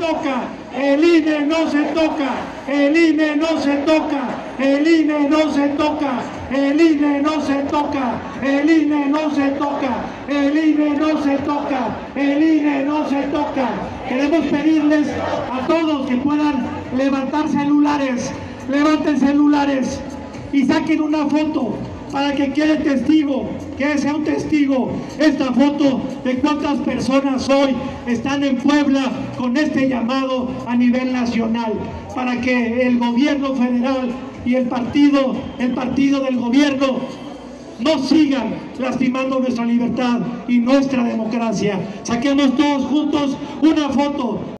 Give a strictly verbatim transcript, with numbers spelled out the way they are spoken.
toca, el I N E no se toca, el I N E no se toca, el I N E no se toca, el I N E no se toca, el I N E no se toca, el I N E no se toca, el I N E no se toca. Queremos pedirles a todos que puedan levantar celulares, levanten celulares y saquen una foto para que quede testigo, que sea un testigo esta foto de cuántas personas hoy están en Puebla con este llamado a nivel nacional, para que el gobierno federal y el partido, el partido del gobierno no sigan lastimando nuestra libertad y nuestra democracia. Saquemos todos juntos una foto.